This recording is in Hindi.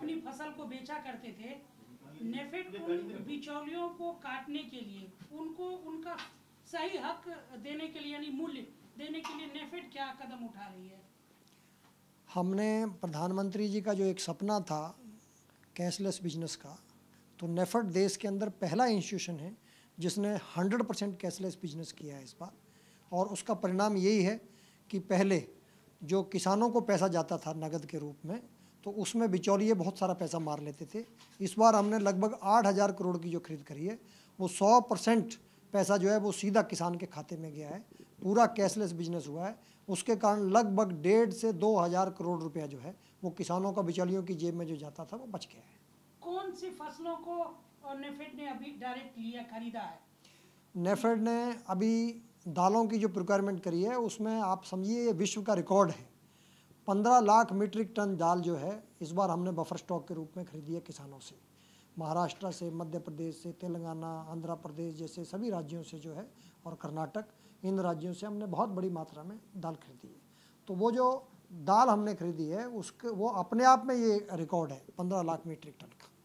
अपनी फसल को बेचा करते थे, नेफेड उन बिचौलियों को काटने के लिए, उनको उनका सही हक देने के लिए यानी मूल्य देने के लिए नेफेड क्या कदम उठा रही है? हमने प्रधानमंत्री जी का जो एक सपना था कैशलेस बिजनेस का, तो नेफेड देश के अंदर पहला इंस्टीट्यूशन है जिसने 100% कैशलेस बिजनेस किया है इस बार। और उसका परिणाम यही है कि पहले जो किसानों को पैसा जाता था नगद के रूप में, तो उसमें बिचौलिए बहुत सारा पैसा मार लेते थे। इस बार हमने लगभग 8,000 करोड़ की जो खरीद करी है, वो 100% पैसा जो है वो सीधा किसान के खाते में गया है। पूरा कैशलेस बिजनेस हुआ है। उसके कारण लगभग 1,500 से 2,000 करोड़ रुपया जो है वो किसानों का बिचौलियों की जेब में जो जाता था वो बच गया है। कौन सी फसलों को नेफेड ने अभी डायरेक्ट लिया, खरीदा है? नेफेड ने अभी दालों की जो प्रोक्योरमेंट करी है उसमें आप समझिए ये विश्व का रिकॉर्ड है। 15 लाख मीट्रिक टन दाल जो है इस बार हमने बफर स्टॉक के रूप में खरीदी है किसानों से। महाराष्ट्र से, मध्य प्रदेश से, तेलंगाना, आंध्र प्रदेश जैसे सभी राज्यों से जो है, और कर्नाटक, इन राज्यों से हमने बहुत बड़ी मात्रा में दाल खरीदी है। तो वो जो दाल हमने खरीदी है उसके वो अपने आप में ये रिकॉर्ड है 15 लाख मीट्रिक टन का।